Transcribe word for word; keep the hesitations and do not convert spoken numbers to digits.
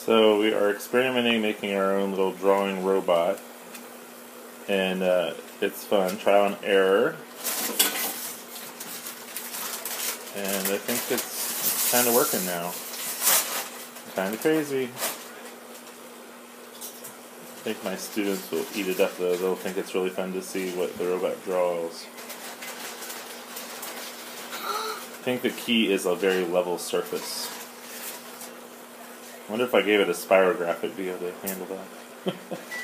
So we are experimenting making our own little drawing robot, and uh, it's fun, trial and error, and I think it's, it's kind of working now. Kind of crazy. I think my students will eat it up though. They'll think it's really fun to see what the robot draws. I think the key is a very level surface. I wonder if I gave it a spirograph, it'd be able to handle that.